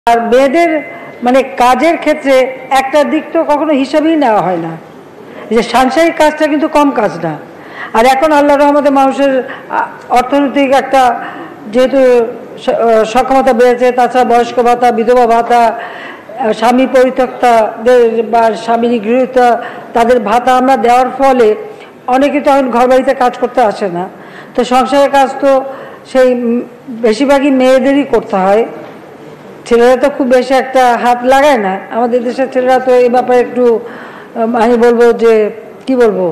আর মেয়েদের মানে কাজের ক্ষেত্রে একটা দিক তো কখনো হিসাবেই নেওয়া হয় না, যে সাংসারিক কাজটা কিন্তু কম কাজ না। আর এখন আল্লাহ রহমতে মানুষের অর্থনৈতিক একটা যেহেতু সক্ষমতা বেড়েছে, তাছাড়া বয়স্ক ভাতা, বিধবা ভাতা, স্বামী পরিত্যক্তাদের বা স্বামী গৃহীত তাদের ভাতা আমরা দেওয়ার ফলে অনেকে তখন ঘর বাড়িতে কাজ করতে আসে না। তো সংসারের কাজ তো সেই বেশিরভাগই মেয়েদেরই করতে হয়, ছেলেরা তো খুব বেশি একটা হাত লাগায় না। আমাদের দেশের ছেলেরা তো এই ব্যাপারে একটু আমি বলবো যে কি বলবো,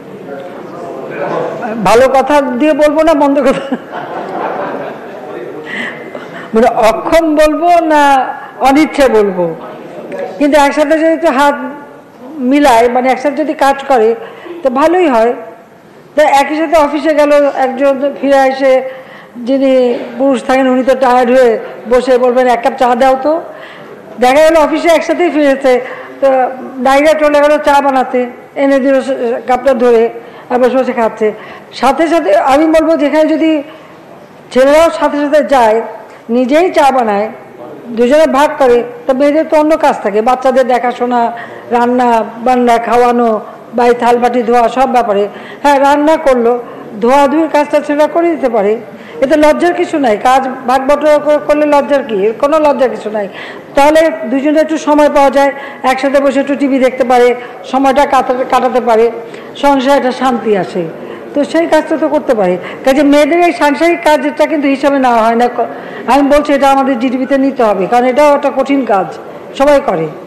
ভালো কথা দিয়ে বলবো না মন্দ কথা, মানে অক্ষম বলবো না অনিচ্ছে বলবো, কিন্তু একসাথে যদি একটু হাত মিলায় মানে একসাথে যদি কাজ করে তো ভালোই হয়। তো একই সাথে অফিসে গেল, একজন ফিরে এসে যিনি পুরুষ থাকেন উনি তো টায়ার্ড হয়ে বসে বলবেন এক কাপ চা দাও, তো দেখা গেল অফিসে একসাথেই ফিরেছে, তো নারীরা চলে গেল চা বানাতে, এনে দিল কাপটা ধরে আর বসে বসে খাচ্ছে। সাথে সাথে আমি বলবো যেখানে যদি ছেলেরাও সাথে সাথে যায়, নিজেই চা বানায়, দুজনে ভাগ করে, তো মেয়েদের তো অন্য কাজ থাকে, বাচ্চাদের দেখাশোনা, রান্না বান্না, খাওয়ানো বা এই থালবাটি ধোয়া সব ব্যাপারে। হ্যাঁ, রান্না করলো, ধোয়াধুয়ির কাজটা ছেলেরা করে দিতে পারে, এতে লজ্জার কিছু নাই। কাজ ভাগ বটরা করলে লজ্জার কি, কোনো লজ্জার কিছু নাই। তাহলে দুজনে একটু সময় পাওয়া যায়, একসাথে বসে একটু টিভি দেখতে পারে, সময়টা কাটাতে পারে, সংসারে একটা শান্তি আসে। তো সেই কাজটা তো করতে পারে। কাজে মেয়েদের এই সাংসারিক কাজটা কিন্তু হিসাবে নেওয়া হয় না। আমি বলছি এটা আমাদের জিডিপিতে নিতে হবে, কারণ এটাও একটা কঠিন কাজ, সবাই করে।